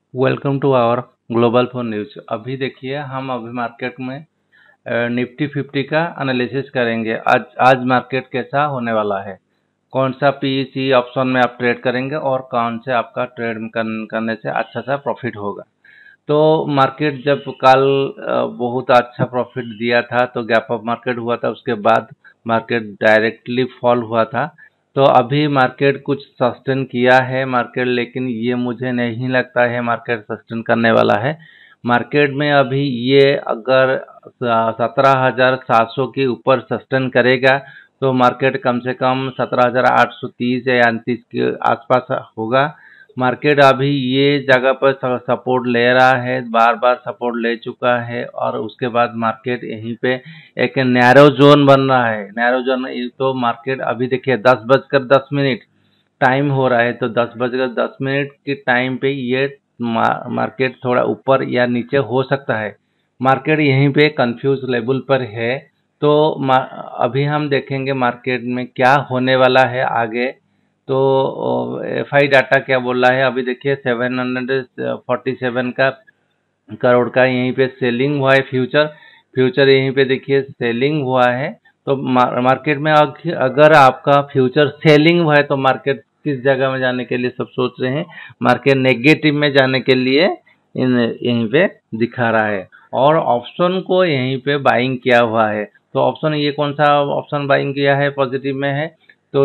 Welcome to our global phone news. अभी देखिए हम अभी मार्केट में निफ्टी 50 का एनालिसिस करेंगे। आज मार्केट कैसा होने वाला है, कौन सा पीईसी ऑप्शन में आप ट्रेड करेंगे और कौन से आपका ट्रेड करने से अच्छा सा प्रॉफिट होगा। तो मार्केट जब कल बहुत अच्छा प्रॉफिट दिया था तो गैप अप मार्केट हुआ था, उसके बाद मार्केट डायरेक्टली फॉल हुआ था। तो अभी मार्केट कुछ सस्टेन किया है मार्केट, लेकिन ये मुझे नहीं लगता है मार्केट सस्टेन करने वाला है। मार्केट में अभी ये अगर 17,700 के ऊपर सस्टेन करेगा तो मार्केट कम से कम 17,830 या 29 के आसपास होगा। मार्केट अभी ये जगह पर सपोर्ट ले रहा है, बार बार सपोर्ट ले चुका है और उसके बाद मार्केट यहीं पे एक नैरो जोन बन रहा है। नैरो जोन तो मार्केट अभी देखिए 10:10 टाइम हो रहा है, तो 10:10 के टाइम पे ये मार्केट थोड़ा ऊपर या नीचे हो सकता है। मार्केट यहीं पे कंफ्यूज लेवल पर है। तो अभी हम देखेंगे मार्केट में क्या होने वाला है आगे। तो एफआई डाटा क्या बोल रहा है, अभी देखिए 747 का करोड़ का यहीं पे सेलिंग हुआ है। फ्यूचर यहीं पे देखिए सेलिंग हुआ है। तो मार्केट में अगर आपका फ्यूचर सेलिंग हुआ है तो मार्केट किस जगह में जाने के लिए सब सोच रहे हैं, मार्केट नेगेटिव में जाने के लिए यहीं पे दिखा रहा है और ऑप्शन को यहीं पे बाइंग किया हुआ है। तो ऑप्शन ये कौन सा ऑप्शन बाइंग किया है, पॉजिटिव में है, तो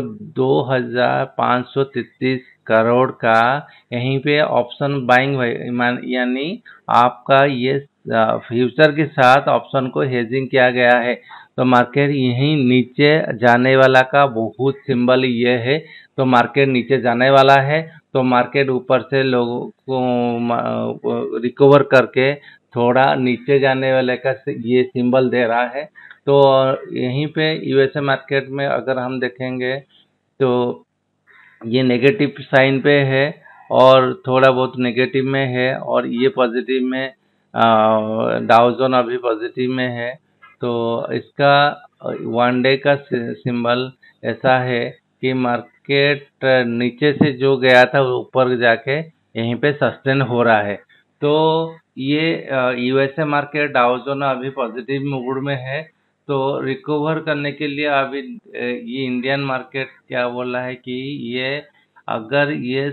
2,533 करोड़ का यहीं पे ऑप्शन बाइंग, यानी आपका ये फ्यूचर के साथ ऑप्शन को हेजिंग किया गया है। तो मार्केट यहीं नीचे जाने वाला का बहुत सिंबल ये है। तो मार्केट नीचे जाने वाला है तो मार्केट ऊपर से लोगों को रिकवर करके थोड़ा नीचे जाने वाले का ये सिंबल दे रहा है। तो यहीं पे यूएसए मार्केट में अगर हम देखेंगे तो ये नेगेटिव साइन पे है और थोड़ा बहुत नेगेटिव में है और ये पॉजिटिव में, डाउ जोन अभी पॉजिटिव में है। तो इसका वन डे का सिंबल ऐसा है कि मार्केट नीचे से जो गया था वो ऊपर जाके यहीं पे सस्टेन हो रहा है। तो ये यूएसए मार्केट डाउ जोन अभी पॉजिटिव मूड में है। तो रिकवर करने के लिए अभी ये इंडियन मार्केट क्या बोल रहा है कि ये अगर ये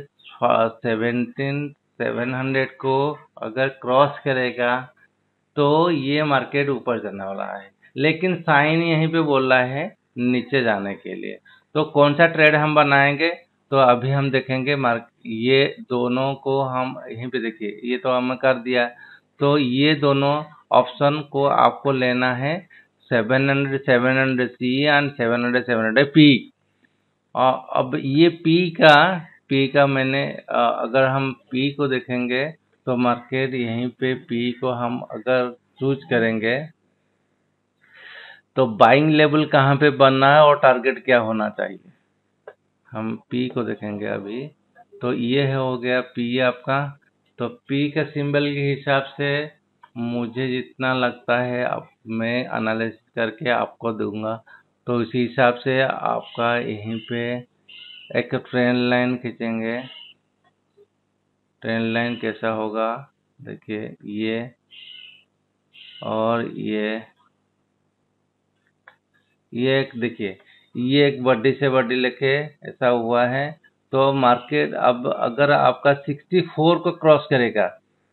17,700 को अगर क्रॉस करेगा तो ये मार्केट ऊपर जाने वाला है, लेकिन साइन यहीं पे बोल रहा है नीचे जाने के लिए। तो कौन सा ट्रेड हम बनाएंगे, तो अभी हम देखेंगे ये दोनों को हम यहीं पे देखिए, ये तो हमने कर दिया। तो ये दोनों ऑप्शन को आपको लेना है 700 सी एंड 700 पी। अब ये पी का मैंने अगर हम पी को देखेंगे तो मार्केट यहीं पे पी को हम अगर चूज करेंगे तो बाइंग लेवल कहाँ पे बनना है और टारगेट क्या होना चाहिए। हम पी को देखेंगे अभी, तो ये हो गया पी आपका। तो पी का सिंबल के हिसाब से मुझे जितना लगता है अब मैं एनालिसिस करके आपको दूंगा। तो इसी हिसाब से आपका यहीं पे एक ट्रेंड लाइन खींचेंगे। ट्रेंड लाइन कैसा होगा देखिए, ये और ये एक देखिए, ये एक बड्डी से बड्डी लेके ऐसा हुआ है। तो मार्केट अब अगर आपका 64 को क्रॉस करेगा,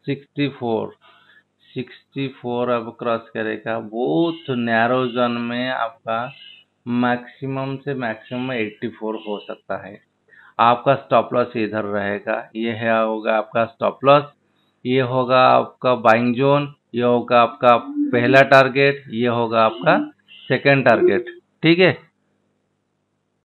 64 अब क्रॉस करेगा, बहुत नैरो जोन में आपका मैक्सिमम से मैक्सिमम 84 हो सकता है। आपका स्टॉप लॉस इधर रहेगा, ये है होगा आपका स्टॉप लॉस, ये होगा आपका बाइंग जोन, ये होगा आपका पहला टारगेट, ये होगा आपका सेकंड टारगेट। ठीक है।